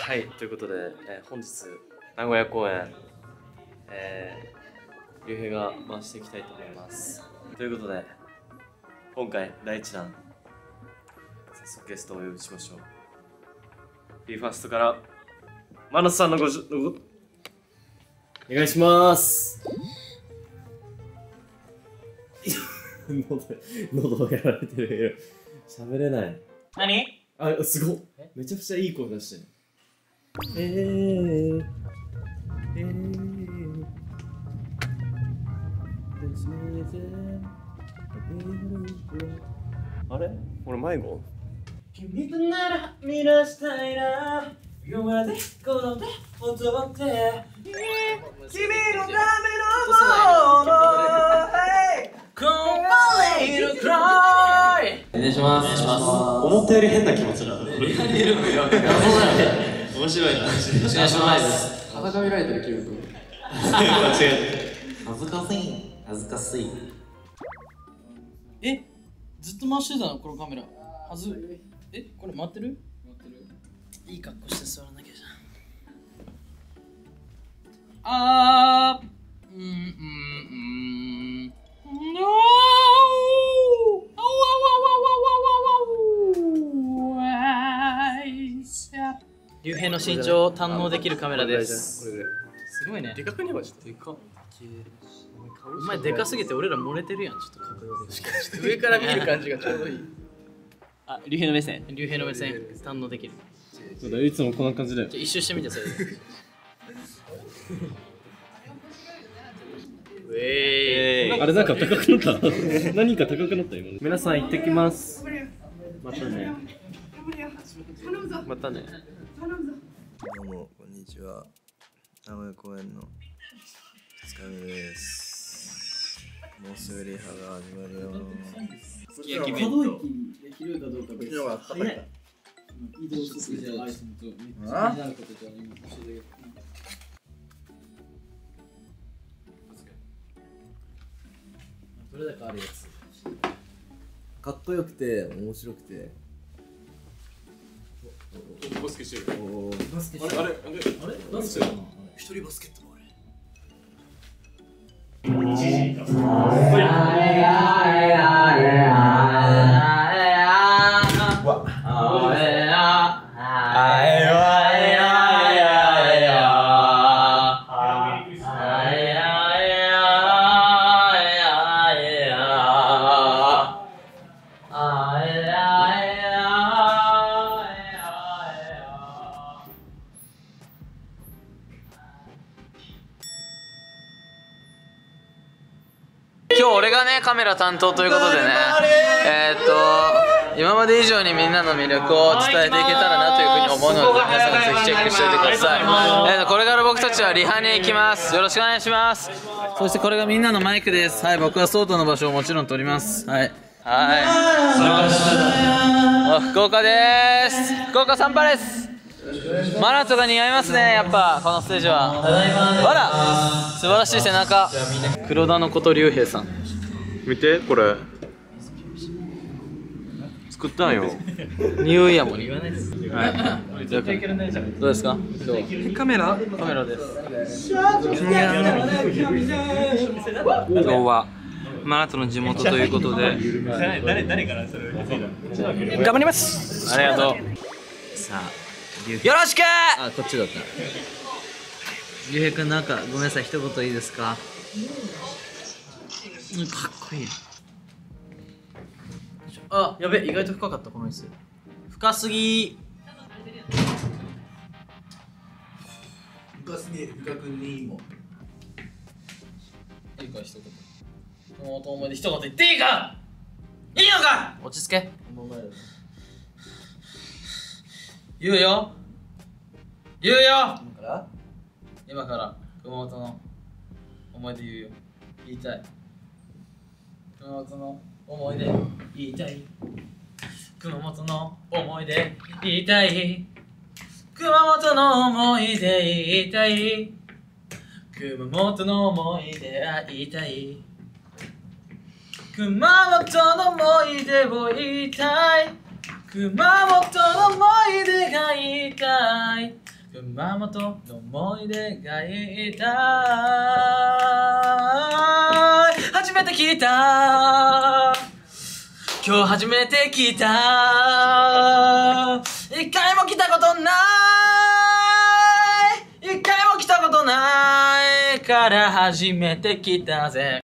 はい、ということで、本日名古屋公演、竜兵が回していきたいと思います。ということで、今回第1弾、早速ゲストをお呼びしましょう。BE:ＦIRST からマナスさんのお願いします。喉やられてるよ。喋れない。 何？ あ、すごっ。めちゃくちゃいい声出してる。あれ？俺迷子？君となら見出したいな。夜までこの手を取って君のためのもの。お願いします。思ったより変な気持ちだ。面白いな。お願いします。 裸見られてる気分。 間違えた。恥ずかしい。恥ずかしい。え、ずっと回してたのこのカメラ。え、これ回ってる？回ってる。いい格好して座らなきゃじゃん。竜兵の身長を堪能できるカメラです。すごいね。 でかくねマジで。 でかっ。お前でかすぎて俺ら漏れてるやん。ちょっと角度で。 上から見る感じがちょうどいい。 あ、竜兵の目線。竜兵の目線堪能できる。 そうだ、いつもこんな感じだよ。 一周してみてそれで。 あれなんか高くなった何か高くなった今。皆さん行ってきます。またね。またね。 どうもこんにちは。名古屋公演の2日目です。もうすぐリハが始まるよ。 すき焼き弁当できるかどうか別に早い。移動速度じゃアイスとめっちゃ気になることじゃ今教えてあげる。どれだけあるやつ。 かっこよくて面白くて。 バスケしてる。 バスケしてる。あれバスケしてる。一人バスケットボール。今日俺がねカメラ担当ということでね今まで以上にみんなの魅力を伝えていけたらなというふうに思うので皆さんぜひチェックしておいてください。これから僕たちはリハに行きます。よろしくお願いします。そしてこれがみんなのマイクです。はい、僕はソートの場所をもちろん撮ります。はい福岡です。福岡サンパです。マナトが似合いますね。やっぱこのステージはわら素晴らしい背中。黒田のこと竜兵さん見てこれ。作ったんよ。 ニューイヤーも言わないです。はい。どうですか？ カメラです。 今日はマナトの地元ということで誰からそれ頑張ります。 ありがとう。 さあよろしく。 あ、こっちだった。竜兵くんなんかごめんなさい一言いいですか？かっこいい。 あ、やべ、意外と深かったこの椅子。深すぎ。 深すぎ深くにも。 いいか一言。もう友で一言言っていいか？いいのか？落ち着け。言うよ。今から熊本の思い出言うよ。言いたい。熊本の思い出言いたい。熊本の思い出言いたい。熊本の思い出言いたい。熊本の思い出言いたい。熊本の思い出を言いたい。熊本の思い出が言いたい。 熊本の思い出が言いたい。初めて聞いた、今日初めて聞いた。一回も来たことない、一回も来たことないから初めて来たぜ。